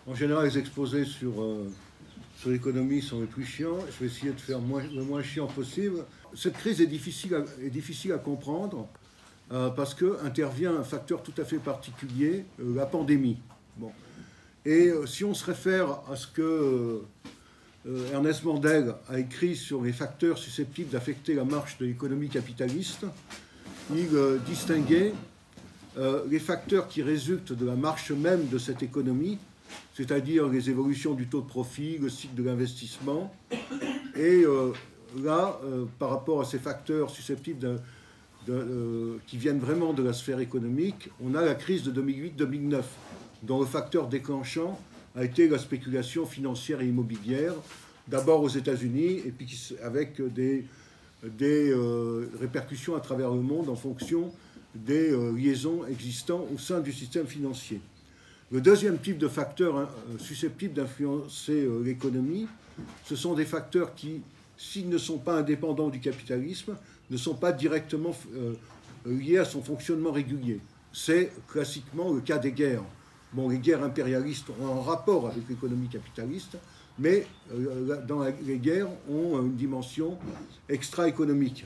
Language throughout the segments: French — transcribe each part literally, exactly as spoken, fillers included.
En général, les exposés sur, euh, sur l'économie sont les plus chiants. Je vais essayer de faire moins, le moins chiant possible. Cette crise est difficile à, est difficile à comprendre euh, parce qu'intervient un facteur tout à fait particulier, euh, la pandémie. Bon. Et euh, si on se réfère à ce que euh, Ernest Mandel a écrit sur les facteurs susceptibles d'affecter la marche de l'économie capitaliste, il euh, distinguait euh, les facteurs qui résultent de la marche même de cette économie, c'est-à-dire les évolutions du taux de profit, le cycle de l'investissement. Et euh, là, euh, par rapport à ces facteurs susceptibles de, de, euh, qui viennent vraiment de la sphère économique, on a la crise de deux mille huit deux mille neuf, dont le facteur déclenchant a été la spéculation financière et immobilière, d'abord aux États-Unis, et puis avec des, des euh, répercussions à travers le monde en fonction des euh, liaisons existantes au sein du système financier. Le deuxième type de facteurs hein, susceptibles d'influencer euh, l'économie, ce sont des facteurs qui, s'ils ne sont pas indépendants du capitalisme, ne sont pas directement euh, liés à son fonctionnement régulier. C'est classiquement le cas des guerres. Bon, les guerres impérialistes ont un rapport avec l'économie capitaliste, mais euh, dans la, les guerres ont une dimension extra-économique.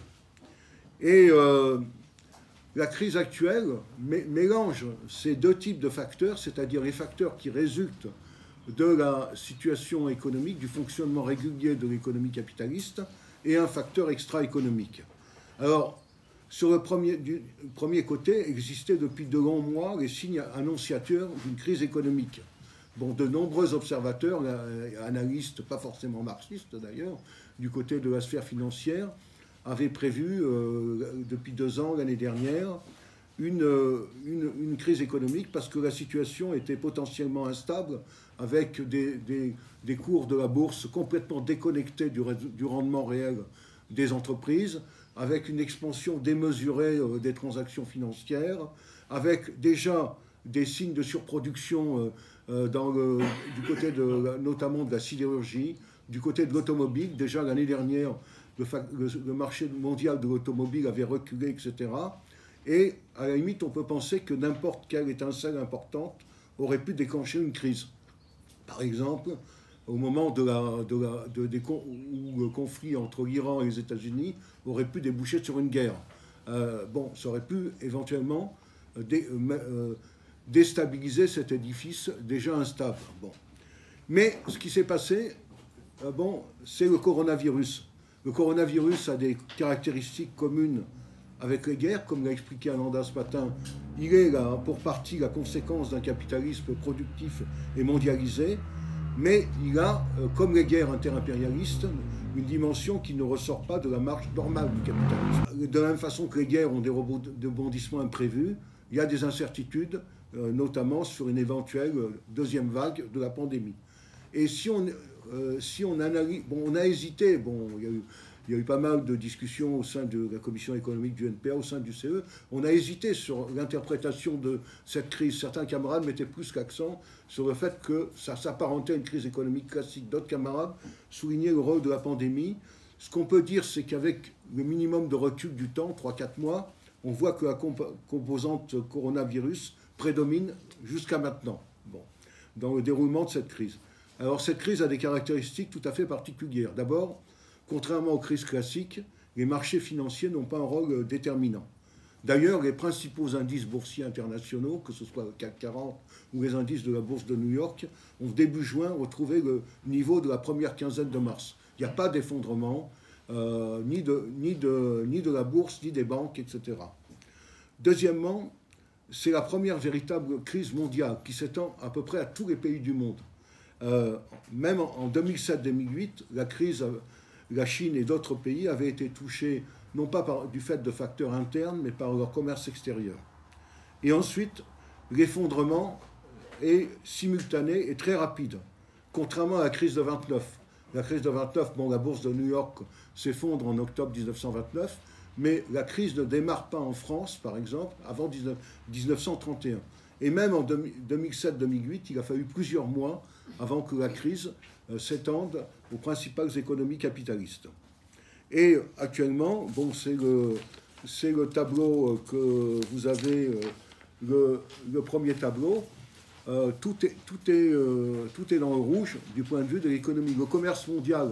Et euh, la crise actuelle mélange ces deux types de facteurs, c'est-à-dire les facteurs qui résultent de la situation économique, du fonctionnement régulier de l'économie capitaliste, et un facteur extra-économique. Alors, sur le premier, du premier côté, existaient depuis de longs mois les signes annonciateurs d'une crise économique. Bon, de nombreux observateurs, analystes, pas forcément marxistes d'ailleurs, du côté de la sphère financière, avaient prévu euh, depuis deux ans, l'année dernière, une, une, une crise économique parce que la situation était potentiellement instable avec des, des, des cours de la bourse complètement déconnectés du, du rendement réel des entreprises, avec une expansion démesurée euh, des transactions financières, avec déjà des signes de surproduction euh, euh, dans le, du côté de, notamment de la sidérurgie, du côté de l'automobile. Déjà l'année dernière, le, le, le marché mondial de l'automobile avait reculé, et cetera. Et à la limite, on peut penser que n'importe quelle étincelle importante aurait pu déclencher une crise. Par exemple, au moment de la, de la, de, de, où le conflit entre l'Iran et les États-Unis aurait pu déboucher sur une guerre. Euh, bon, ça aurait pu éventuellement dé, euh, déstabiliser cet édifice déjà instable. Bon. Mais ce qui s'est passé, euh, bon, c'est le coronavirus. Le coronavirus a des caractéristiques communes avec les guerres, comme l'a expliqué Ananda ce matin. Il est là, pour partie la conséquence d'un capitalisme productif et mondialisé, mais il a, comme les guerres interimpérialistes, une dimension qui ne ressort pas de la marche normale du capitalisme. De la même façon que les guerres ont des rebondissements imprévus, il y a des incertitudes, notamment sur une éventuelle deuxième vague de la pandémie. Et si on, euh, si on analyse... Bon, on a hésité, bon, il y a eu... Il y a eu pas mal de discussions au sein de la commission économique du N P A, au sein du C E. On a hésité sur l'interprétation de cette crise. Certains camarades mettaient plus l'accent sur le fait que ça s'apparentait à une crise économique classique. D'autres camarades soulignaient le rôle de la pandémie. Ce qu'on peut dire, c'est qu'avec le minimum de recul du temps, trois à quatre mois, on voit que la comp composante coronavirus prédomine jusqu'à maintenant, bon, dans le déroulement de cette crise. Alors cette crise a des caractéristiques tout à fait particulières. D'abord, contrairement aux crises classiques, les marchés financiers n'ont pas un rôle déterminant. D'ailleurs, les principaux indices boursiers internationaux, que ce soit le CAC quarante ou les indices de la bourse de New York, ont début juin retrouvé le niveau de la première quinzaine de mars. Il n'y a pas d'effondrement, euh, ni, de, ni, de, ni de la bourse, ni des banques, et cetera. Deuxièmement, c'est la première véritable crise mondiale qui s'étend à peu près à tous les pays du monde. Euh, même en deux mille sept deux mille huit, la crise... La Chine et d'autres pays avaient été touchés, non pas par, du fait de facteurs internes, mais par leur commerce extérieur. Et ensuite, l'effondrement est simultané et très rapide, contrairement à la crise de vingt-neuf. La crise de vingt-neuf, bon, la bourse de New York s'effondre en octobre mille neuf cent vingt-neuf, mais la crise ne démarre pas en France, par exemple, avant mille neuf cent trente et un. Et même en deux mille sept deux mille huit, il a fallu plusieurs mois avant que la crise euh, s'étende aux principales économies capitalistes. Et actuellement, bon, c'est le, le tableau que vous avez, euh, le, le premier tableau. euh, tout, est, tout, est, euh, tout est dans le rouge du point de vue de l'économie. Le commerce mondial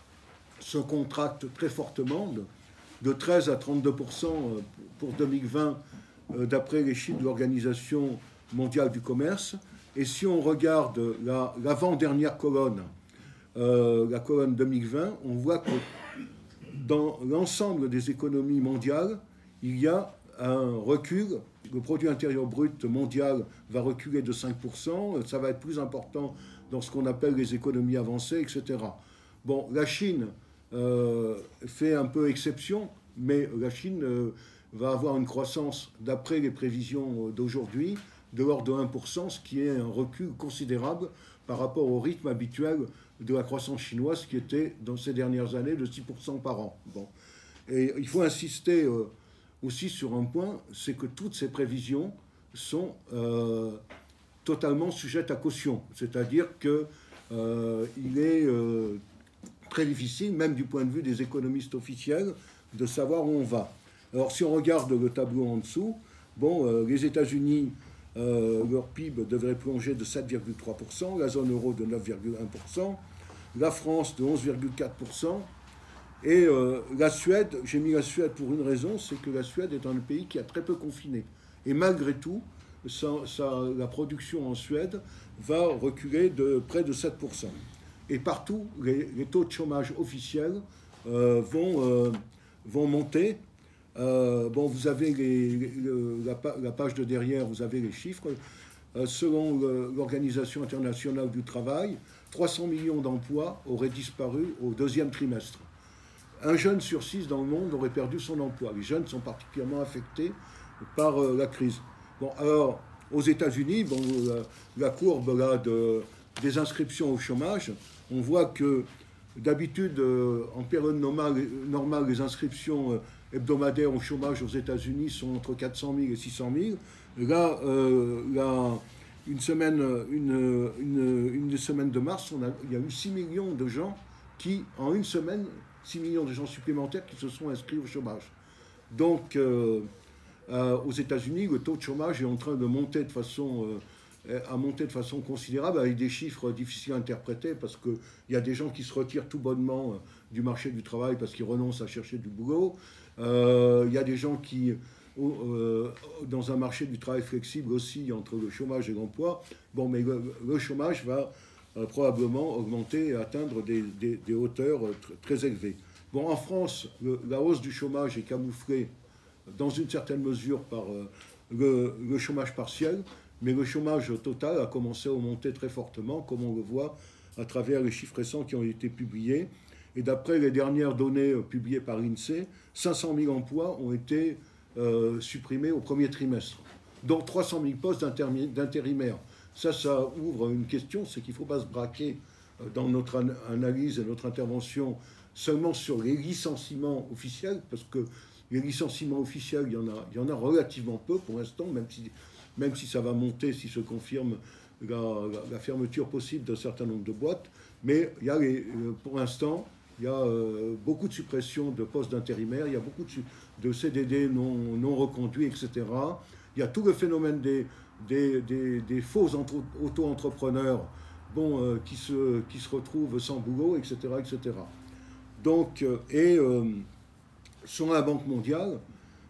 se contracte très fortement, de, de treize à trente-deux pour cent pour deux mille vingt, euh, d'après les chiffres de l'Organisation mondiale du commerce. Et si on regarde la, l'avant-dernière colonne, euh, la colonne deux mille vingt, on voit que dans l'ensemble des économies mondiales, il y a un recul. Le produit intérieur brut mondial va reculer de cinq pour cent. Ça va être plus important dans ce qu'on appelle les économies avancées, et cetera. Bon, la Chine euh, fait un peu exception, mais la Chine euh, va avoir une croissance, d'après les prévisions d'aujourd'hui, de l'ordre de un pour cent, ce qui est un recul considérable par rapport au rythme habituel de la croissance chinoise, qui était, dans ces dernières années, de six pour cent par an. Bon. Et il faut insister euh, aussi sur un point, c'est que toutes ces prévisions sont euh, totalement sujettes à caution. C'est-à-dire qu'il euh, est euh, très difficile, même du point de vue des économistes officiels, de savoir où on va. Alors si on regarde le tableau en dessous, bon, euh, les États-Unis, euh, leur P I B devrait plonger de sept virgule trois pour cent, la zone euro de neuf virgule un pour cent, la France de onze virgule quatre pour cent, et euh, la Suède, j'ai mis la Suède pour une raison, c'est que la Suède est un pays qui a très peu confiné. Et malgré tout, ça, ça, la production en Suède va reculer de près de sept pour cent. Et partout, les, les taux de chômage officiels euh, vont, euh, vont monter. Euh, bon, vous avez les, les, la, la page de derrière, vous avez les chiffres. Euh, selon l'Organisation internationale du travail, trois cents millions d'emplois auraient disparu au deuxième trimestre. Un jeune sur six dans le monde aurait perdu son emploi. Les jeunes sont particulièrement affectés par euh, la crise. Bon, alors, aux États-Unis, bon, la, la courbe là, de, des inscriptions au chômage, on voit que d'habitude, euh, en période normale, normale, les inscriptions euh, hebdomadaires au chômage aux États-Unis sont entre quatre cent mille et six cent mille. Là, euh, là une semaine, une, une, une semaine de mars, on a, il y a eu six millions de gens qui, en une semaine, six millions de gens supplémentaires qui se sont inscrits au chômage. Donc, euh, euh, aux États-Unis, le taux de chômage est en train de monter de façon, euh, à monter de façon considérable, avec des chiffres difficiles à interpréter, parce qu'il y a des gens qui se retirent tout bonnement euh, du marché du travail parce qu'ils renoncent à chercher du boulot. Euh, il y a des gens qui, euh, dans un marché du travail flexible aussi, entre le chômage et l'emploi. Bon, mais le, le chômage va euh, probablement augmenter et atteindre des, des, des hauteurs tr très élevées. Bon, en France, le, la hausse du chômage est camouflée dans une certaine mesure par euh, le, le chômage partiel, mais le chômage total a commencé à augmenter très fortement, comme on le voit à travers les chiffres récents qui ont été publiés. Et d'après les dernières données publiées par l'INSEE, cinq cent mille emplois ont été euh, supprimés au premier trimestre, dont trois cent mille postes d'intérimaires. Ça, ça ouvre une question, c'est qu'il ne faut pas se braquer dans notre an analyse et notre intervention seulement sur les licenciements officiels, parce que les licenciements officiels, il y en a, il y en a relativement peu pour l'instant, même si, même si ça va monter, si se confirme la, la, la fermeture possible d'un certain nombre de boîtes. Mais il y a les, pour l'instant, il y a euh, beaucoup de suppressions de postes d'intérimaires, il y a beaucoup de, de C D D non, non reconduits, et cetera. Il y a tout le phénomène des, des, des, des faux auto-entrepreneurs bon, euh, qui, se, qui se retrouvent sans boulot, et cetera, et cetera. Donc, euh, et euh, selon la Banque mondiale,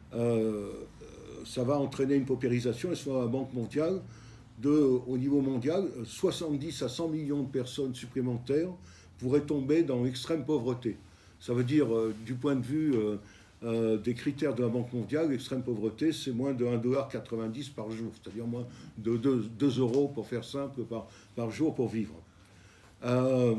euh, ça va entraîner une paupérisation, et selon la Banque mondiale, de, au niveau mondial, soixante-dix à cent millions de personnes supplémentaires pourraient tomber dans l'extrême pauvreté. Ça veut dire, euh, du point de vue euh, euh, des critères de la Banque mondiale, l'extrême pauvreté, c'est moins de un dollar quatre-vingt-dix par jour, c'est-à-dire moins de deux euros, pour faire simple, par, par jour pour vivre. Euh,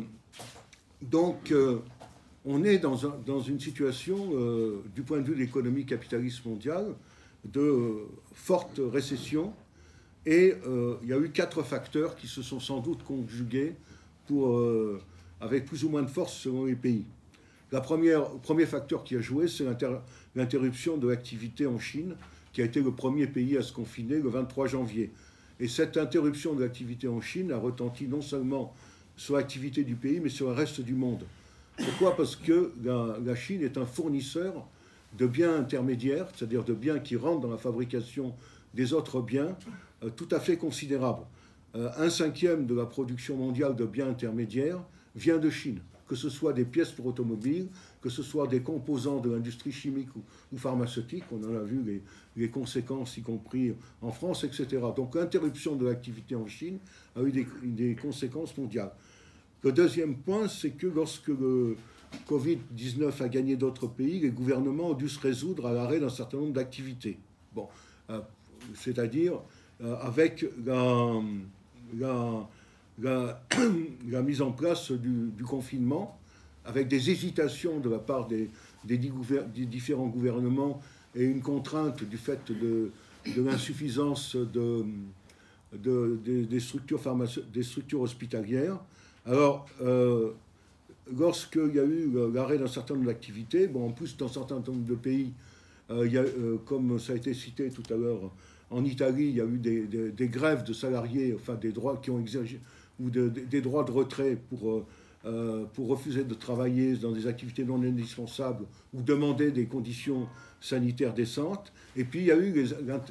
donc, euh, on est dans, un, dans une situation, euh, du point de vue de l'économie capitaliste mondiale, de euh, forte récession. Et euh, il y a eu quatre facteurs qui se sont sans doute conjugués pour, euh, avec plus ou moins de force selon les pays. La première, le premier facteur qui a joué, c'est l'interruption de l'activité en Chine, qui a été le premier pays à se confiner le vingt-trois janvier. Et cette interruption de l'activité en Chine a retenti non seulement sur l'activité du pays, mais sur le reste du monde. Pourquoi? Parce que la, la Chine est un fournisseur de biens intermédiaires, c'est-à-dire de biens qui rentrent dans la fabrication des autres biens, euh, tout à fait considérable. euh, un cinquième de la production mondiale de biens intermédiaires vient de Chine, que ce soit des pièces pour automobiles, que ce soit des composants de l'industrie chimique ou, ou pharmaceutique, on en a vu les, les conséquences, y compris en France, et cetera. Donc l'interruption de l'activité en Chine a eu des, des conséquences mondiales. Le deuxième point, c'est que lorsque le Covid dix-neuf a gagné d'autres pays, les gouvernements ont dû se résoudre à l'arrêt d'un certain nombre d'activités. Bon, euh, c'est-à-dire euh, avec la, la, la, la mise en place du, du confinement, avec des hésitations de la part des, des, des différents gouvernements et une contrainte du fait de, de l'insuffisance de, de, de, des, structures des structures hospitalières. Alors, euh, lorsqu'il y a eu l'arrêt d'un certain nombre d'activités, bon, en plus, dans un certain nombre de pays, euh, il y a, euh, comme ça a été cité tout à l'heure, en Italie, il y a eu des, des, des grèves de salariés, enfin des droits qui ont exercé, ou de, de, des droits de retrait pour, euh, pour refuser de travailler dans des activités non indispensables ou demander des conditions sanitaires décentes. Et puis, il y a eu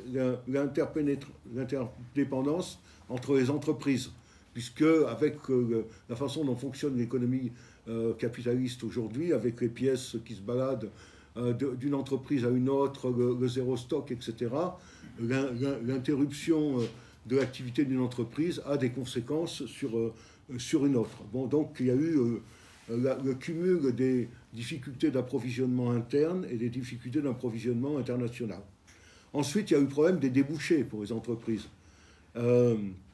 l'interdépendance entre les entreprises, puisque avec euh, la façon dont fonctionne l'économie euh, capitaliste aujourd'hui, avec les pièces qui se baladent euh, d'une entreprise à une autre, le, le zéro stock, et cetera, l'interruption de l'activité d'une entreprise a des conséquences sur, euh, sur une autre. Bon, donc il y a eu euh, la, le cumul des difficultés d'approvisionnement interne et des difficultés d'approvisionnement international. Ensuite, il y a eu le problème des débouchés pour les entreprises. Euh,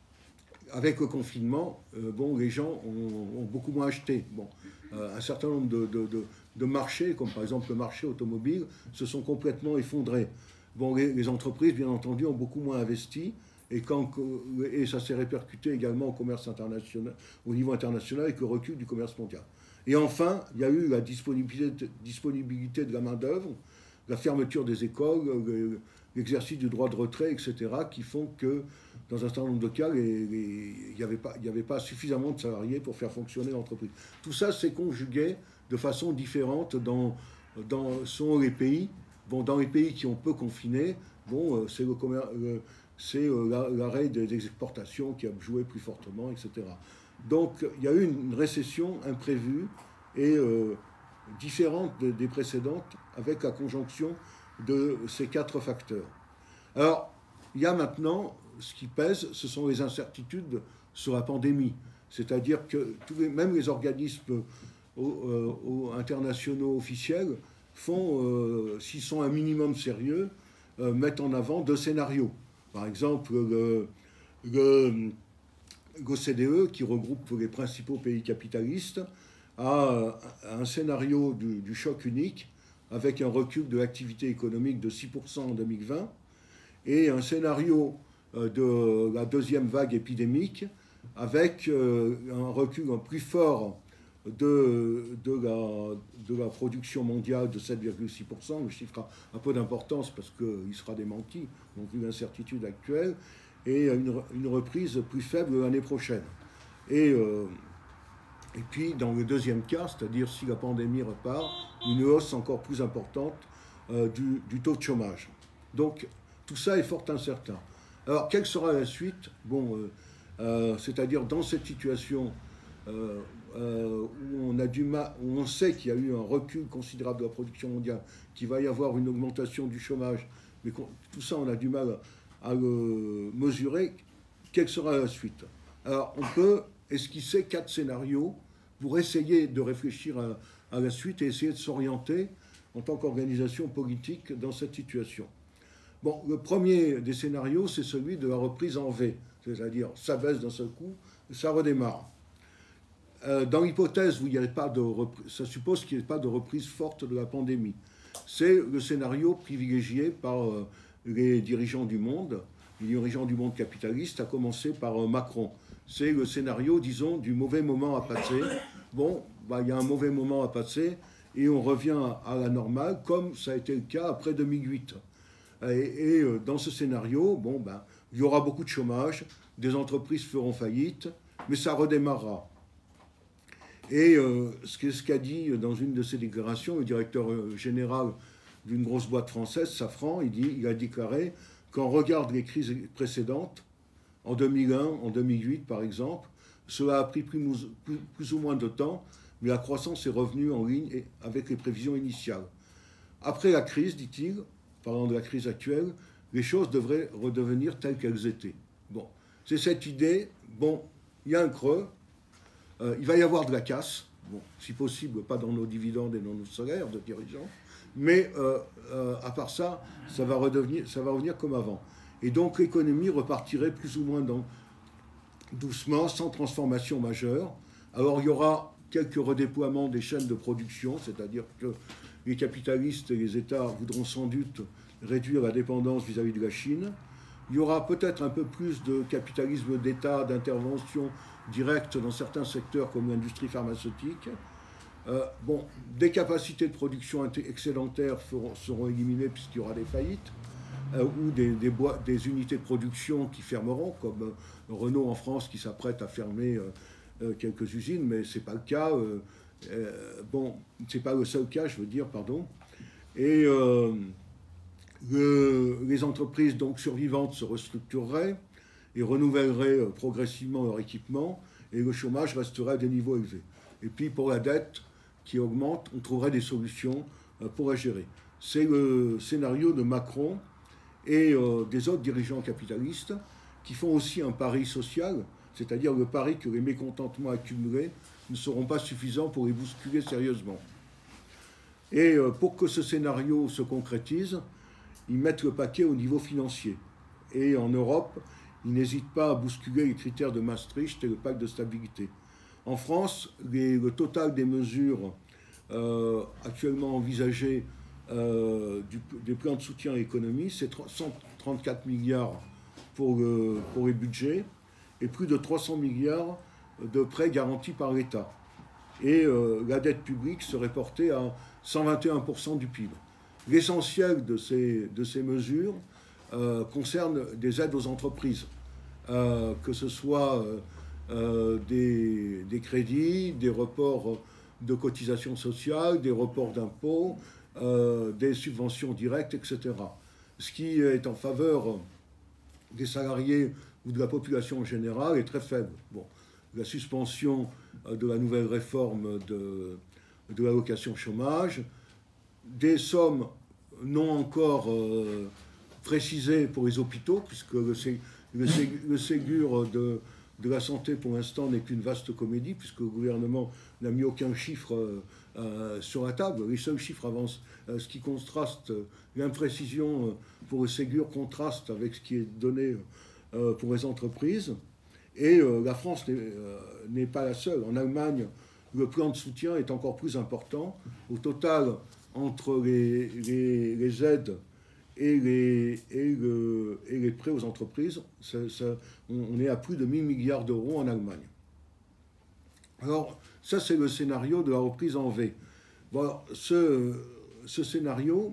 Avec le confinement, euh, bon, les gens ont, ont beaucoup moins acheté. Bon, euh, un certain nombre de, de, de, de marchés, comme par exemple le marché automobile, se sont complètement effondrés. Bon, les, les entreprises, bien entendu, ont beaucoup moins investi, et, quand, et ça s'est répercuté également au commerce international, au niveau international, avec le recul du commerce mondial. Et enfin, il y a eu la disponibilité, disponibilité de la main-d'œuvre, la fermeture des écoles, l'exercice du droit de retrait, et cetera, qui font que, dans un certain nombre de cas, il n'y avait, avait pas suffisamment de salariés pour faire fonctionner l'entreprise. Tout ça s'est conjugué de façon différente dans, dans selon les pays. Bon, dans les pays qui ont peu confiné, bon, c'est le commerce, c'est l'arrêt des exportations qui a joué plus fortement, et cetera. Donc, il y a eu une récession imprévue et euh, différente des précédentes, avec la conjonction de ces quatre facteurs. Alors, il y a maintenant, ce qui pèse, ce sont les incertitudes sur la pandémie. C'est-à-dire que tous les, même les organismes euh, euh, internationaux officiels font, euh, s'ils sont un minimum sérieux, euh, mettent en avant deux scénarios. Par exemple, le, le, l'O C D E, qui regroupe les principaux pays capitalistes, a un scénario du, du choc unique, avec un recul de l'activité économique de six pour cent en deux mille vingt, et un scénario de la deuxième vague épidémique, avec un recul plus fort de, de, la, de la production mondiale de sept virgule six pour cent, le chiffre a un peu d'importance parce qu'il sera démenti, donc vu l'incertitude actuelle, et une, une reprise plus faible l'année prochaine. Et, euh, et puis, dans le deuxième cas, c'est-à-dire si la pandémie repart, une hausse encore plus importante euh, du, du taux de chômage. Donc, tout ça est fort incertain. Alors, quelle sera la suite? Bon, euh, euh, c'est-à-dire dans cette situation euh, euh, où on a du mal, où on sait qu'il y a eu un recul considérable de la production mondiale, qu'il va y avoir une augmentation du chômage, mais tout ça, on a du mal à le mesurer. Quelle sera la suite? Alors, on peut esquisser quatre scénarios pour essayer de réfléchir à, à la suite et essayer de s'orienter en tant qu'organisation politique dans cette situation. Bon, le premier des scénarios, c'est celui de la reprise en V, c'est-à-dire ça baisse d'un seul coup, ça redémarre. Euh, dans l'hypothèse où il n'y a pas de reprise, ça suppose qu'il n'y ait pas de reprise forte de la pandémie. C'est le scénario privilégié par euh, les dirigeants du monde, les dirigeants du monde capitaliste, à commencer par euh, Macron. C'est le scénario, disons, du mauvais moment à passer. Bon, bah, il y a un mauvais moment à passer et on revient à la normale, comme ça a été le cas après deux mille huit. Et, et dans ce scénario, bon, ben, il y aura beaucoup de chômage, des entreprises feront faillite, mais ça redémarrera. Et euh, ce qu'a dit dans une de ses déclarations le directeur général d'une grosse boîte française, Safran, il, dit, il a déclaré qu'on regarde les crises précédentes, en deux mille un, en deux mille huit par exemple. Cela a pris plus, plus, plus ou moins de temps, mais la croissance est revenue en ligne avec les prévisions initiales. Après la crise, dit-il, parlant de la crise actuelle, les choses devraient redevenir telles qu'elles étaient. Bon, c'est cette idée, bon, il y a un creux, euh, il va y avoir de la casse, bon, si possible, pas dans nos dividendes et dans nos salaires de dirigeants, mais euh, euh, à part ça, ça va, redevenir, ça va revenir comme avant. Et donc l'économie repartirait plus ou moins dans, doucement, sans transformation majeure. Alors il y aura quelques redéploiements des chaînes de production, c'est-à-dire que les capitalistes et les États voudront sans doute réduire la dépendance vis-à-vis de la Chine. Il y aura peut-être un peu plus de capitalisme d'État, d'intervention directe dans certains secteurs comme l'industrie pharmaceutique. Euh, bon, des capacités de production excédentaires feront, seront éliminées puisqu'il y aura des faillites, euh, ou des, des, bois, des unités de production qui fermeront, comme euh, Renault en France qui s'apprête à fermer euh, euh, quelques usines, mais ce n'est pas le cas. Euh, euh, bon, ce n'est pas le seul cas, je veux dire, pardon. Et euh, le, les entreprises donc survivantes se restructureraient et renouvelleraient euh, progressivement leur équipement, et le chômage resterait à des niveaux élevés. Et puis pour la dette qui augmente, on trouverait des solutions euh, pour la gérer. C'est le scénario de Macron et euh, des autres dirigeants capitalistes qui font aussi un pari social, c'est-à-dire le pari que les mécontentements accumulés ne seront pas suffisants pour les bousculer sérieusement. Et euh, pour que ce scénario se concrétise, ils mettent le paquet au niveau financier. Et en Europe, ils n'hésitent pas à bousculer les critères de Maastricht et le pacte de stabilité. En France, les, le total des mesures euh, actuellement envisagées euh, du, des plans de soutien à l'économie, c'est cent trente-quatre milliards pour, le, pour les budgets et plus de trois cents milliards de prêts garantis par l'État. Et euh, la dette publique serait portée à cent vingt et un pour cent du P I B. L'essentiel de ces, de ces mesures euh, concerne des aides aux entreprises, euh, que ce soit euh, euh, des, des crédits, des reports de cotisations sociales, des reports d'impôts, euh, des subventions directes, et cetera. Ce qui est en faveur des salariés ou de la population en général est très faible. Bon, la suspension de la nouvelle réforme de, de l'allocation chômage, des sommes non encore euh, précisées pour les hôpitaux, puisque le, le, le Ségur de, de la santé pour l'instant n'est qu'une vaste comédie, puisque le gouvernement n'a mis aucun chiffre euh, euh, sur la table. Les seuls chiffres avancent, euh, ce qui contraste, euh, l'imprécision euh, pour le Ségur contraste avec ce qui est donné euh, pour les entreprises. Et euh, la France n'est euh, pas la seule. En Allemagne, le plan de soutien est encore plus important. Au total, entre les, les, les aides et les, et, le, et les prêts aux entreprises, ça, ça, on, on est à plus de mille milliards d'euros en Allemagne. Alors, ça, c'est le scénario de la reprise en V. Bon, alors, ce, ce scénario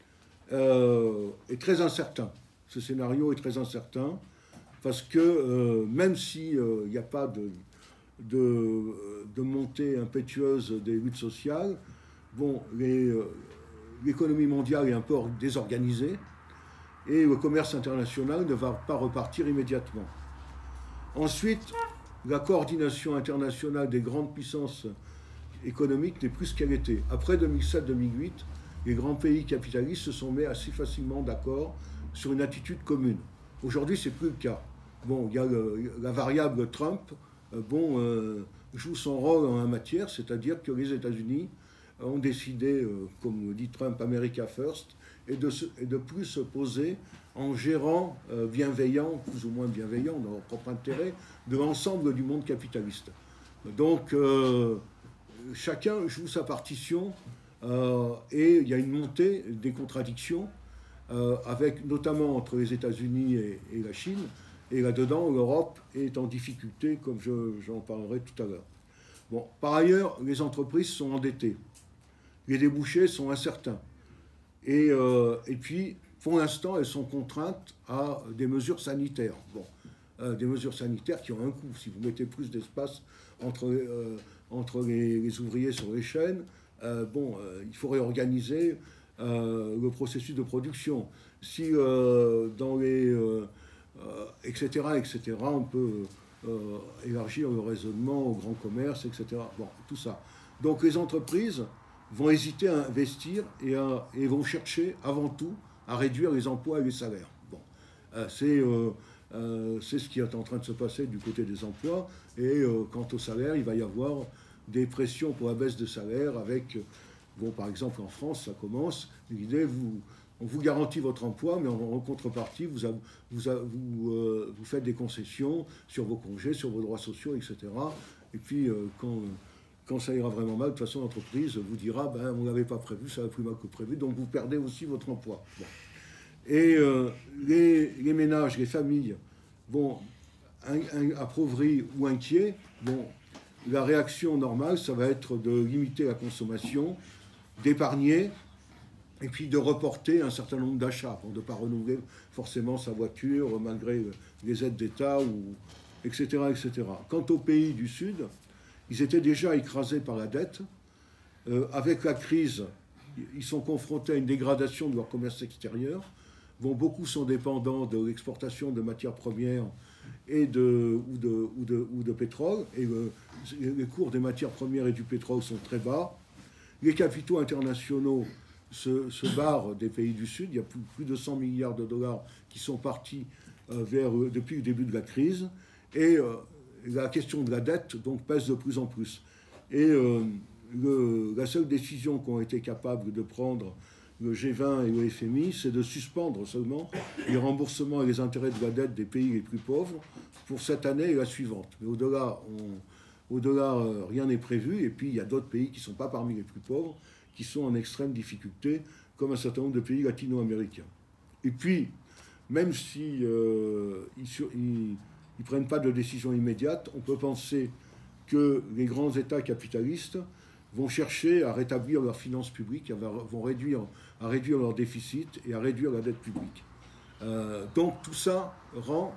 euh, est très incertain. Ce scénario est très incertain parce que euh, même s'il n'y euh, a pas de, de, de montée impétueuse des luttes sociales, bon, l'économie euh, mondiale est un peu désorganisée et le commerce international ne va pas repartir immédiatement. Ensuite, la coordination internationale des grandes puissances économiques n'est plus ce qu'elle était. Après deux mille sept deux mille huit, les grands pays capitalistes se sont mis assez facilement d'accord sur une attitude commune. Aujourd'hui, ce n'est plus le cas. Bon, il y a le, la variable Trump, euh, bon, euh, joue son rôle en la matière, c'est-à-dire que les États-Unis ont décidé, euh, comme dit Trump, America First, et de, se, et de plus se poser en gérant euh, bienveillant, plus ou moins bienveillant, dans leur propre intérêt, de l'ensemble du monde capitaliste. Donc, euh, chacun joue sa partition, euh, et il y a une montée des contradictions, euh, avec, notamment entre les États-Unis et, et la Chine, et là-dedans, l'Europe est en difficulté, comme j'en parlerai tout à l'heure. Bon, par ailleurs, les entreprises sont endettées. Les débouchés sont incertains. Et, euh, et puis, pour l'instant, elles sont contraintes à des mesures sanitaires. Bon, euh, des mesures sanitaires qui ont un coût. Si vous mettez plus d'espace entre, euh, entre les, les ouvriers sur les chaînes, euh, bon, euh, il faut réorganiser euh, le processus de production. Si euh, dans les... Euh, euh, et cetera, et cetera. On peut euh, élargir le raisonnement au grand commerce, et cetera. Bon, tout ça. Donc les entreprises vont hésiter à investir et, à, et vont chercher avant tout à réduire les emplois et les salaires. Bon, euh, c'est euh, euh, c'est ce qui est en train de se passer du côté des emplois. Et euh, quant au salaire, il va y avoir des pressions pour la baisse de salaire avec, bon, par exemple en France, ça commence, l'idée, vous, on vous garantit votre emploi, mais en, en contrepartie, vous, a, vous, a, vous, euh, vous faites des concessions sur vos congés, sur vos droits sociaux, et cetera. Et puis, euh, quand... Quand ça ira vraiment mal, de toute façon, l'entreprise vous dira ben, on ne l'avait pas prévu, ça va plus mal que prévu, donc vous perdez aussi votre emploi. Bon. Et euh, les, les ménages, les familles, bon, un, un, appauvris ou inquiets, bon, la réaction normale, ça va être de limiter la consommation, d'épargner, et puis de reporter un certain nombre d'achats, pour de ne pas renouveler forcément sa voiture, malgré les aides d'État, ou, et cetera, et cetera. Quant aux pays du Sud, ils étaient déjà écrasés par la dette. Euh, avec la crise, ils sont confrontés à une dégradation de leur commerce extérieur. Bon, beaucoup sont dépendants de l'exportation de matières premières et de, ou, de, ou, de, ou de pétrole. Et euh, les cours des matières premières et du pétrole sont très bas. Les capitaux internationaux se, se barrent des pays du Sud. Il y a plus, plus de cent milliards de dollars qui sont partis euh, vers, euh, depuis le début de la crise. Et euh, la question de la dette donc, pèse de plus en plus. Et euh, le, la seule décision qu'ont été capables de prendre le G vingt et le F M I, c'est de suspendre seulement les remboursements et les intérêts de la dette des pays les plus pauvres pour cette année et la suivante. Mais au-delà, on, au-delà euh, rien n'est prévu. Et puis, il y a d'autres pays qui ne sont pas parmi les plus pauvres, qui sont en extrême difficulté, comme un certain nombre de pays latino-américains. Et puis, même si euh, ils... ils ils ne prennent pas de décision immédiate, on peut penser que les grands États capitalistes vont chercher à rétablir leurs finances publiques, vont réduire, à réduire leur déficit et à réduire la dette publique. Euh, donc tout ça rend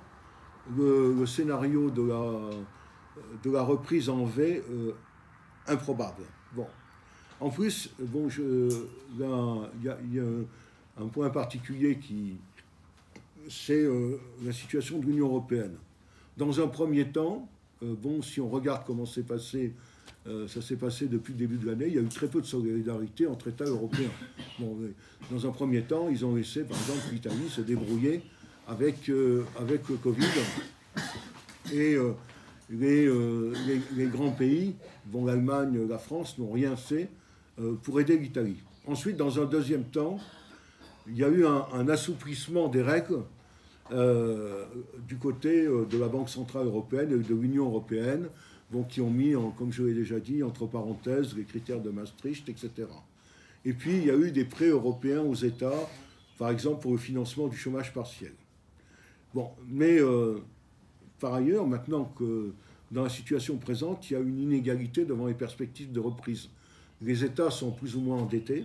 le, le scénario de la, de la reprise en V euh, improbable. Bon. En plus, bon, il y, y a un point particulier qui... c'est euh, la situation de l'Union européenne. Dans un premier temps, euh, bon, si on regarde comment c'est passé, euh, ça s'est passé depuis le début de l'année, il y a eu très peu de solidarité entre États européens. Bon, dans un premier temps, ils ont laissé, par exemple, l'Italie se débrouiller avec, euh, avec le Covid. Et euh, les, euh, les, les grands pays, bon, l'Allemagne, la France, n'ont rien fait euh, pour aider l'Italie. Ensuite, dans un deuxième temps, il y a eu un, un assouplissement des règles Euh, du côté euh, de la Banque Centrale Européenne et de l'Union Européenne, bon, qui ont mis, en, comme je l'ai déjà dit, entre parenthèses, les critères de Maastricht, et cetera. Et puis, il y a eu des prêts européens aux États, par exemple pour le financement du chômage partiel. Bon, mais euh, par ailleurs, maintenant que dans la situation présente, il y a une inégalité devant les perspectives de reprise. Les États sont plus ou moins endettés,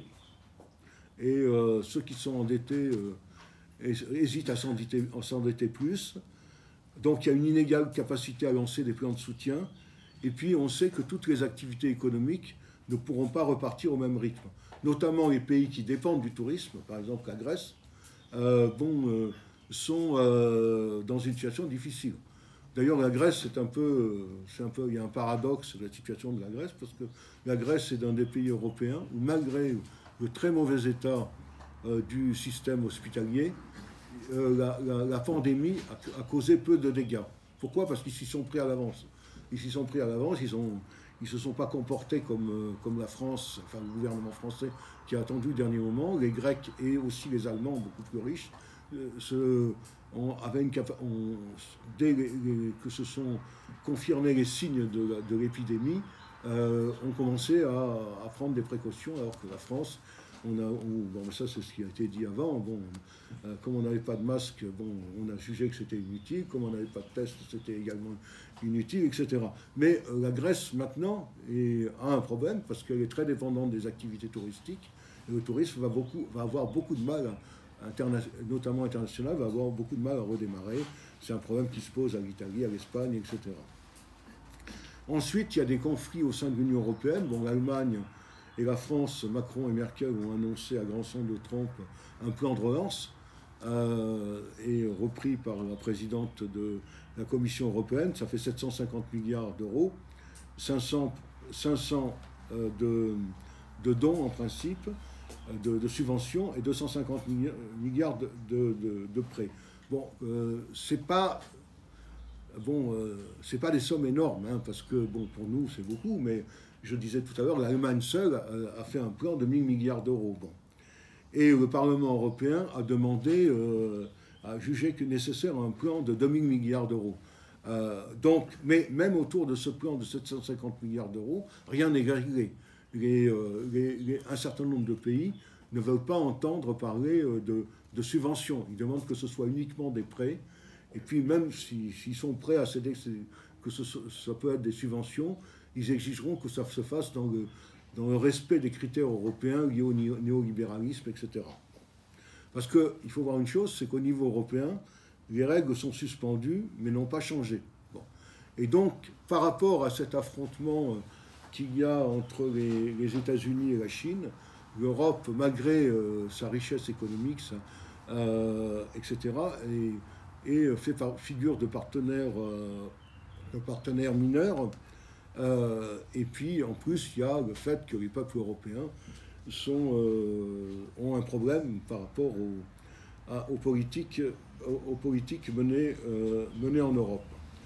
et euh, ceux qui sont endettés... Euh, hésite à s'endetter plus. Donc il y a une inégale capacité à lancer des plans de soutien. Et puis on sait que toutes les activités économiques ne pourront pas repartir au même rythme. Notamment les pays qui dépendent du tourisme, par exemple la Grèce, euh, bon, euh, sont euh, dans une situation difficile. D'ailleurs la Grèce, c'est un peu, c'est un peu, il y a un paradoxe de la situation de la Grèce, parce que la Grèce est un des pays européens où malgré le très mauvais état euh, du système hospitalier, euh, la, la, la pandémie a, a causé peu de dégâts. Pourquoi? Parce qu'ils s'y sont pris à l'avance. Ils s'y sont pris à l'avance, ils ont... Ils ne se sont pas comportés comme, euh, comme la France, enfin le gouvernement français qui a attendu le dernier moment. Les Grecs et aussi les Allemands, beaucoup plus riches, euh, se, ont, avaient une capa- ont, dès les, les, que se sont confirmés les signes de, de l'épidémie, euh, ont commencé à, à prendre des précautions, alors que la France, on a, on, bon, ça c'est ce qui a été dit avant, bon, euh, comme on n'avait pas de masque, bon, on a jugé que c'était inutile, comme on n'avait pas de test, c'était également inutile, et cetera. Mais euh, la Grèce, maintenant, est, a un problème, parce qu'elle est très dépendante des activités touristiques, et le tourisme va, beaucoup, va avoir beaucoup de mal, interna- notamment international, va avoir beaucoup de mal à redémarrer. C'est un problème qui se pose à l'Italie, à l'Espagne, et cetera. Ensuite, il y a des conflits au sein de l'Union européenne. Bon, l'Allemagne et la France, Macron et Merkel ont annoncé à grand son de trompe un plan de relance. euh, est repris par la présidente de la Commission européenne, ça fait sept cent cinquante milliards d'euros, cinq cents, cinq cents euh, de, de dons en principe, de, de subventions, et deux cent cinquante milliards de, de, de, de prêts. Bon, euh, c'est pas... Bon, euh, c'est pas des sommes énormes, hein, parce que, bon, pour nous, c'est beaucoup, mais je disais tout à l'heure, l'Allemagne seule a, a fait un plan de mille milliards d'euros. Bon. Et le Parlement européen a demandé, euh, a jugé que nécessaire un plan de deux mille milliards d'euros. Euh, donc, mais même autour de ce plan de sept cent cinquante milliards d'euros, rien n'est réglé. Les, euh, les, les, un certain nombre de pays ne veulent pas entendre parler de, de subventions. Ils demandent que ce soit uniquement des prêts. Et puis même s'ils si, sont prêts à céder que ce, ça peut être des subventions, ils exigeront que ça se fasse dans le, dans le respect des critères européens liés au néolibéralisme, et cetera. Parce qu'il faut voir une chose, c'est qu'au niveau européen, les règles sont suspendues, mais n'ont pas changé. Bon. Et donc, par rapport à cet affrontement qu'il y a entre les, les États-Unis et la Chine, l'Europe, malgré euh, sa richesse économique, ça, euh, et cetera, et, et fait par, figure de partenaire, euh, de partenaire mineur. Euh, et puis, en plus, il y a le fait que les peuples européens sont, euh, ont un problème par rapport aux, à, aux, politiques, aux, aux politiques menées, euh, menées en Europe.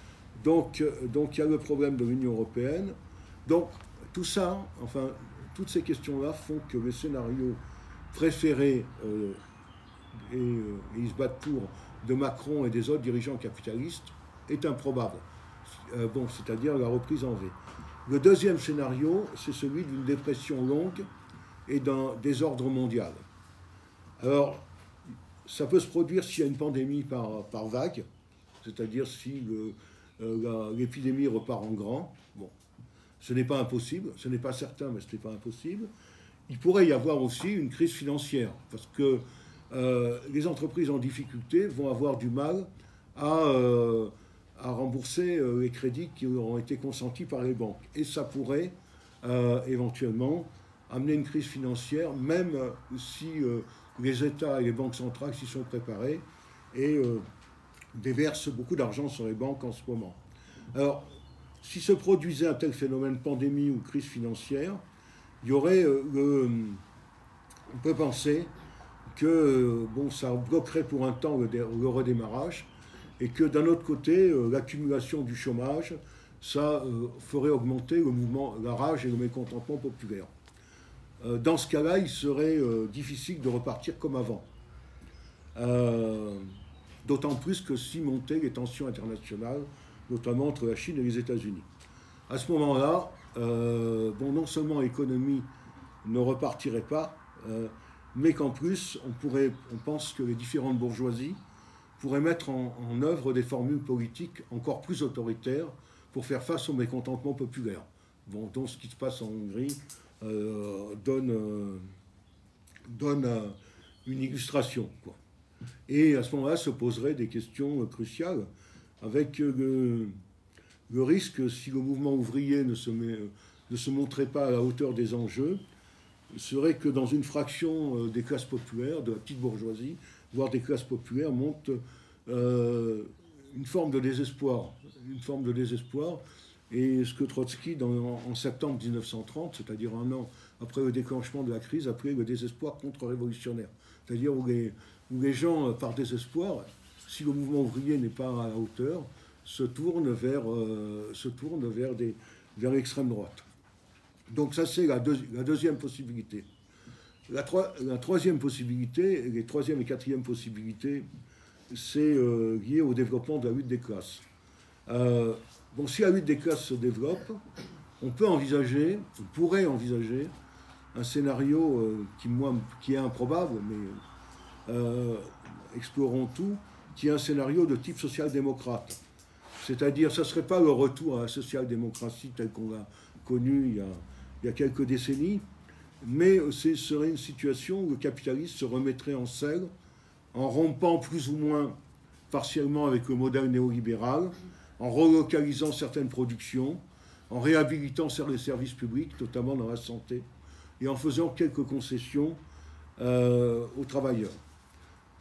Donc, donc, il y a le problème de l'Union européenne. Donc, tout ça, enfin, toutes ces questions-là font que le scénario préféré, euh, et, et ils se battent pour, de Macron et des autres dirigeants capitalistes est improbable. Euh, bon, c'est-à-dire la reprise en V. Le deuxième scénario, c'est celui d'une dépression longue et d'un désordre mondial. Alors, ça peut se produire s'il y a une pandémie par, par vague, c'est-à-dire si euh, l'épidémie repart en grand. Bon, ce n'est pas impossible, ce n'est pas certain, mais ce n'est pas impossible. Il pourrait y avoir aussi une crise financière, parce que Euh, les entreprises en difficulté vont avoir du mal à, euh, à rembourser euh, les crédits qui auront été consentis par les banques. Et ça pourrait euh, éventuellement amener une crise financière, même si euh, les États et les banques centrales s'y sont préparés et euh, déversent beaucoup d'argent sur les banques en ce moment. Alors, si se produisait un tel phénomène pandémie ou crise financière, il y aurait, euh, le, on peut penser que bon, ça bloquerait pour un temps le, le redémarrage et que d'un autre côté, euh, l'accumulation du chômage, ça euh, ferait augmenter le mouvement, la rage et le mécontentement populaire. Euh, dans ce cas-là, il serait euh, difficile de repartir comme avant. Euh, D'autant plus que si montaient les tensions internationales, notamment entre la Chine et les États-Unis. À ce moment-là, euh, bon, non seulement l'économie ne repartirait pas, euh, mais qu'en plus, on, pourrait, on pense que les différentes bourgeoisies pourraient mettre en, en œuvre des formules politiques encore plus autoritaires pour faire face au mécontentement populaire. Bon, donc ce qui se passe en Hongrie euh, donne, euh, donne euh, une illustration, quoi. Et à ce moment-là se poseraient des questions cruciales avec le, le risque, si le mouvement ouvrier ne se, met, ne se montrait pas à la hauteur des enjeux, serait que dans une fraction des classes populaires, de la petite bourgeoisie, voire des classes populaires, monte euh, une forme de désespoir. Une forme de désespoir. Et ce que Trotsky, dans, en septembre mille neuf cent trente, c'est-à-dire un an après le déclenchement de la crise, appelait le désespoir contre-révolutionnaire. C'est-à-dire où les, où les gens, par désespoir, si le mouvement ouvrier n'est pas à la hauteur, se tournent vers, euh, se tournent vers, des, vers l'extrême droite. Donc ça, c'est la, deux, la deuxième possibilité. La, troi, la troisième possibilité, les troisième et quatrième possibilités, c'est euh, lié au développement de la lutte des classes. Euh, bon, si la lutte des classes se développe, on peut envisager, on pourrait envisager un scénario euh, qui, moi, qui est improbable, mais euh, explorons tout, qui est un scénario de type social-démocrate. C'est-à-dire, ça ne serait pas le retour à la social-démocratie telle qu'on l'a connue il y a, il y a quelques décennies, mais ce serait une situation où le capitalisme se remettrait en selle en rompant plus ou moins partiellement avec le modèle néolibéral, en relocalisant certaines productions, en réhabilitant les services publics, notamment dans la santé, et en faisant quelques concessions euh, aux travailleurs.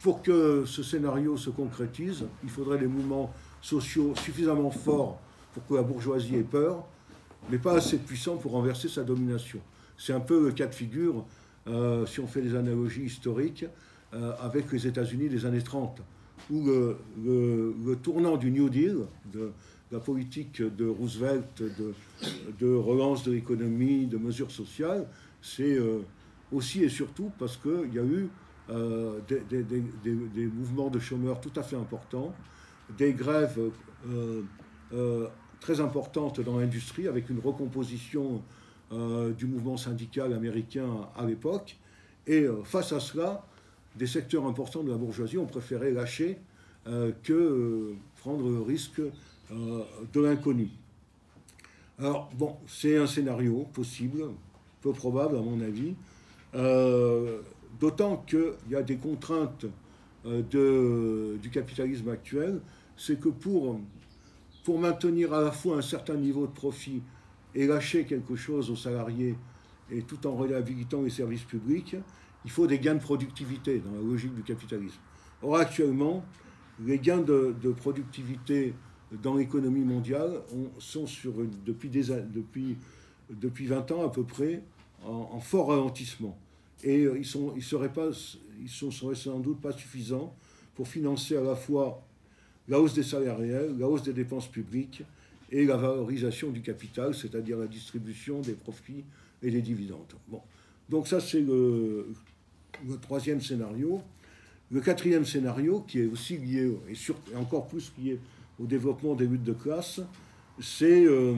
pour que ce scénario se concrétise, il faudrait des mouvements sociaux suffisamment forts pour que la bourgeoisie ait peur, mais pas assez puissants pour renverser sa domination. C'est un peu le cas de figure, euh, si on fait des analogies historiques, euh, avec les États-Unis des années trente, où le, le, le tournant du New Deal, de, la politique de Roosevelt, de, de relance de l'économie, de mesures sociales, c'est euh, aussi et surtout parce qu'il y a eu euh, des, des, des, des mouvements de chômeurs tout à fait importants, des grèves euh, euh, très importantes dans l'industrie, avec une recomposition euh, du mouvement syndical américain à l'époque. Et euh, face à cela, des secteurs importants de la bourgeoisie ont préféré lâcher euh, que euh, prendre le risque Euh, de l'inconnu. Alors, bon, c'est un scénario possible, peu probable à mon avis, euh, d'autant qu'il y a des contraintes euh, de, du capitalisme actuel, c'est que pour, pour maintenir à la fois un certain niveau de profit et lâcher quelque chose aux salariés, et tout en réhabilitant les services publics, il faut des gains de productivité dans la logique du capitalisme. Or, actuellement, les gains de, de productivité dans l'économie mondiale on, sont sur, depuis, des, depuis, depuis vingt ans à peu près en, en fort ralentissement. Et ils, sont, ils, seraient pas, ils sont, seraient sans doute pas suffisants pour financer à la fois la hausse des salaires réels, la hausse des dépenses publiques et la valorisation du capital, c'est-à-dire la distribution des profits et des dividendes. Bon. Donc ça, c'est le, le troisième scénario. Le quatrième scénario, qui est aussi lié, et, sur, et encore plus lié au développement des luttes de classe, c'est euh,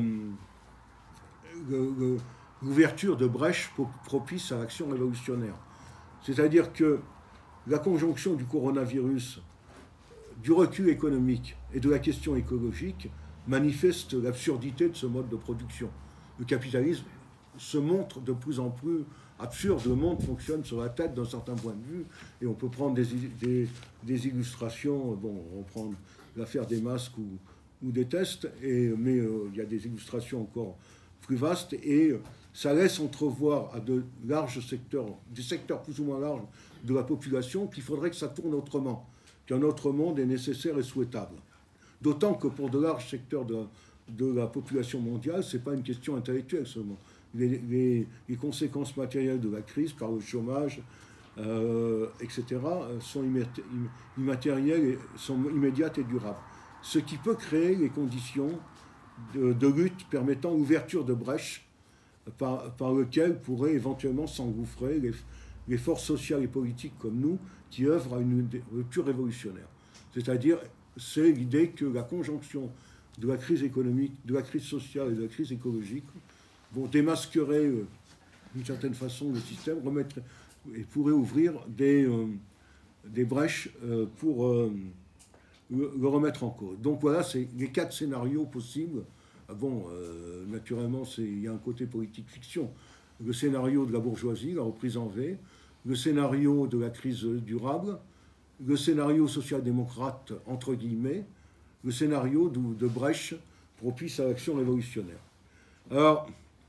l'ouverture de brèches propices à l'action révolutionnaire. C'est-à-dire que la conjonction du coronavirus, du recul économique et de la question écologique manifeste l'absurdité de ce mode de production. Le capitalisme se montre de plus en plus absurde. Le monde fonctionne sur la tête d'un certain point de vue, et on peut prendre des, des, des illustrations, bon, on va prendre l'affaire des masques ou, ou des tests, et, mais euh, il y a des illustrations encore plus vastes, et ça laisse entrevoir à de larges secteurs, des secteurs plus ou moins larges de la population, qu'il faudrait que ça tourne autrement, qu'un autre monde est nécessaire et souhaitable. D'autant que pour de larges secteurs de, de la population mondiale, ce n'est pas une question intellectuelle seulement. Les, les, les conséquences matérielles de la crise, par le chômage, euh, et cetera, sont immatérielles, et sont immédiates et durables. Ce qui peut créer les conditions de, de lutte permettant l'ouverture de brèches par, par lesquelles pourraient éventuellement s'engouffrer les, les forces sociales et politiques comme nous qui œuvrent à une rupture révolutionnaire. C'est-à-dire, c'est l'idée que la conjonction de la crise économique, de la crise sociale et de la crise écologique vont démasquerer euh, d'une certaine façon le système, remettre, et pourrait ouvrir des, euh, des brèches euh, pour euh, le, le remettre en cause. Donc voilà, c'est les quatre scénarios possibles. Bon, euh, naturellement, il y a un côté politique fiction. Le scénario de la bourgeoisie, la reprise en V, le scénario de la crise durable, le scénario social-démocrate, entre guillemets, le scénario de, de brèche propice à l'action révolutionnaire. Alors,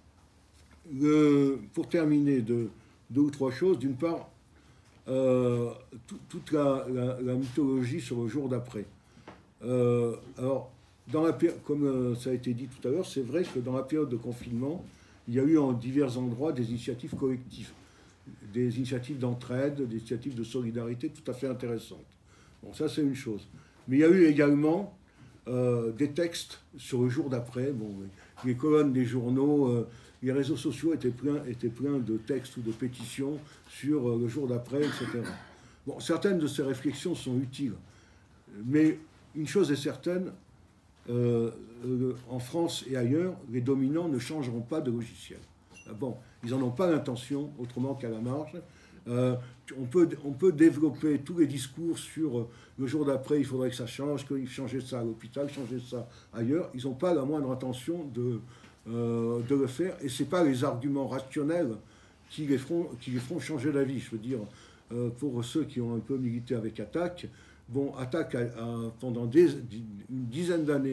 le, pour terminer, de, deux ou trois choses. D'une part, euh, tout, toute la, la, la mythologie sur le jour d'après. Euh, alors, dans la, comme ça a été dit tout à l'heure, c'est vrai que dans la période de confinement, il y a eu en divers endroits des initiatives collectives, des initiatives d'entraide, des initiatives de solidarité tout à fait intéressantes. Bon, ça c'est une chose. Mais il y a eu également euh, des textes sur le jour d'après. Bon, les colonnes des journaux, euh, les réseaux sociaux étaient pleins, étaient pleins de textes ou de pétitions sur euh, le jour d'après, et cetera. Bon, certaines de ces réflexions sont utiles, mais une chose est certaine, euh, euh, en France et ailleurs, les dominants ne changeront pas de logiciel. Bon, ils n'en ont pas l'intention, autrement qu'à la marge. Euh, on, peut, on peut développer tous les discours sur euh, le jour d'après, il faudrait que ça change, qu'il faut changer ça à l'hôpital, changer ça ailleurs. Ils n'ont pas la moindre intention de, euh, de le faire. Et ce n'est pas les arguments rationnels qui les feront, qui les feront changer d'avis. Je veux dire, euh, pour ceux qui ont un peu milité avec Attac, bon, Attac a, a, pendant des, une dizaine d'années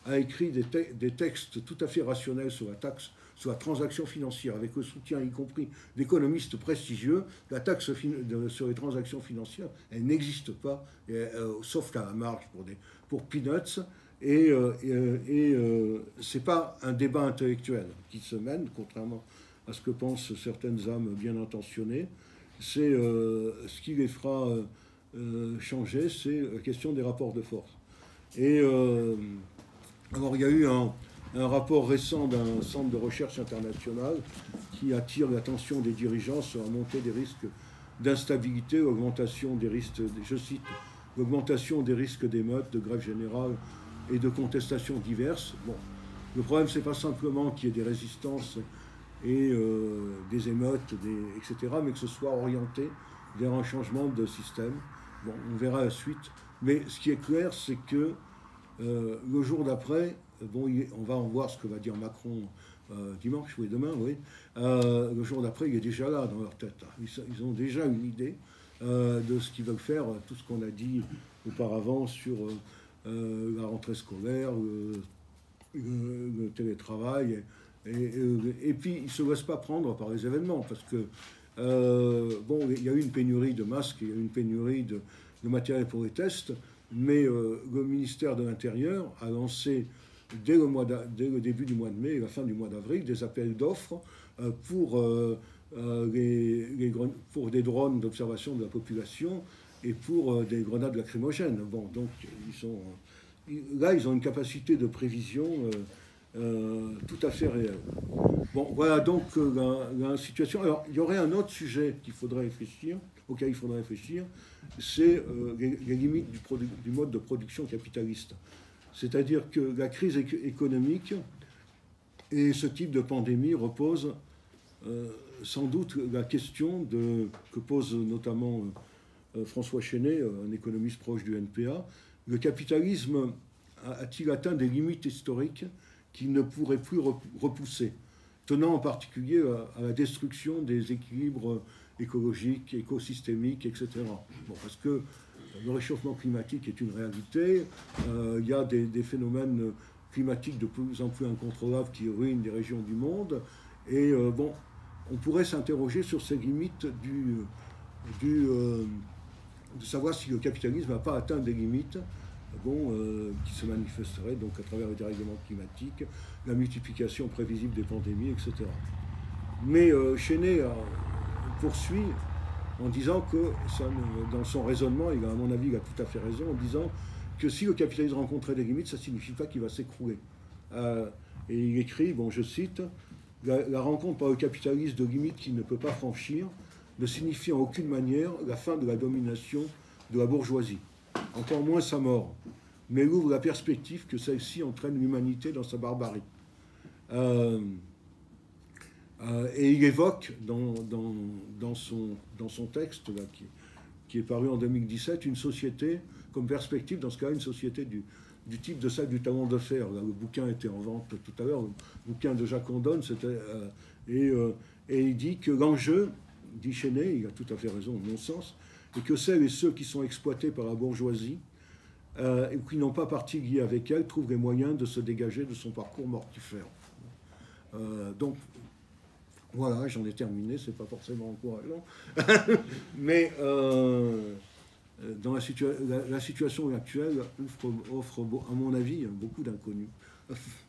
a écrit des, te des textes tout à fait rationnels sur la taxe, sur la transaction financière, avec le soutien y compris d'économistes prestigieux. La taxe de, sur les transactions financières, elle n'existe pas, et, euh, sauf à la marge pour, des, pour peanuts. Et, euh, et, et euh, ce n'est pas un débat intellectuel qui se mène, contrairement à ce que pensent certaines âmes bien intentionnées. C'est euh, ce qui les fera euh, euh, changer, c'est la question des rapports de force. Et euh, alors il y a eu un, un rapport récent d'un centre de recherche international qui attire l'attention des dirigeants sur la montée des risques d'instabilité, augmentation des risques, je cite, l'augmentation des risques d'émeutes, de grève générale et de contestations diverses. Bon, le problème, c'est pas simplement qu'il y ait des résistances et euh, des émeutes, des, et cetera, mais que ce soit orienté vers un changement de système. Bon, on verra la suite. Mais ce qui est clair, c'est que euh, le jour d'après, bon, on va en voir ce que va dire Macron euh, dimanche, oui, demain, oui. Euh, le jour d'après, il est déjà là dans leur tête. Ils, ils ont déjà une idée euh, de ce qu'ils veulent faire, tout ce qu'on a dit auparavant sur euh, euh, la rentrée scolaire, le, le, le télétravail. Et, et, et, et puis, ils ne se laissent pas prendre par les événements, parce que, euh, bon, il y a eu une pénurie de masques, il y a eu une pénurie de, de matériel pour les tests, mais euh, le ministère de l'Intérieur a lancé, dès le, mois dès le début du mois de mai et la fin du mois d'avril, des appels d'offres euh, pour, euh, euh, les, les, pour des drones d'observation de la population et pour euh, des grenades lacrymogènes. Bon, donc, ils sont, là, ils ont une capacité de prévision euh, Euh, tout à fait réel. Bon, voilà donc euh, la, la situation. Alors, il y aurait un autre sujet qu'il faudrait réfléchir, auquel il faudrait réfléchir, c'est euh, les, les limites du, du mode de production capitaliste. C'est-à-dire que la crise éc économique et ce type de pandémie reposent euh, sans doute la question de, que pose notamment euh, François Chenet, un économiste proche du N P A. Le capitalisme a-t-il atteint des limites historiques qu'il ne pourrait plus repousser, tenant en particulier à la destruction des équilibres écologiques, écosystémiques, et cetera. Bon, parce que le réchauffement climatique est une réalité, euh, il y a des, des phénomènes climatiques de plus en plus incontrôlables qui ruinent des régions du monde, et euh, bon, on pourrait s'interroger sur ces limites du, du, euh, de savoir si le capitalisme n'a pas atteint des limites Bon, euh, qui se manifesterait donc à travers le dérèglement climatique, la multiplication prévisible des pandémies, et cetera. Mais euh, Chenet euh, poursuit en disant que, ça, dans son raisonnement, il a, à mon avis, il a tout à fait raison, en disant que si le capitalisme rencontrait des limites, ça ne signifie pas qu'il va s'écrouler. Euh, et il écrit, bon, je cite, la, la rencontre par le capitalisme de limites qu'il ne peut pas franchir ne signifie en aucune manière la fin de la domination de la bourgeoisie. Encore moins sa mort, mais ouvre la perspective que celle-ci entraîne l'humanité dans sa barbarie. Euh, euh, et il évoque dans, dans, dans, son, dans son texte, là, qui, qui est paru en deux mille dix-sept, une société, comme perspective, dans ce cas-là, une société du, du type de celle du talon de fer. Là, le bouquin était en vente tout à l'heure, le bouquin de Jacques Andone, c'était, euh, et, euh, et il dit que l'enjeu, dit Chenet, il a tout à fait raison, au bon sens, et que celles et ceux qui sont exploités par la bourgeoisie euh, et qui n'ont pas partie liée avec elle trouvent les moyens de se dégager de son parcours mortifère. Euh, donc, voilà, j'en ai terminé, c'est pas forcément encourageant. Mais euh, dans la, situa la, la situation actuelle offre, offre, à mon avis, beaucoup d'inconnus.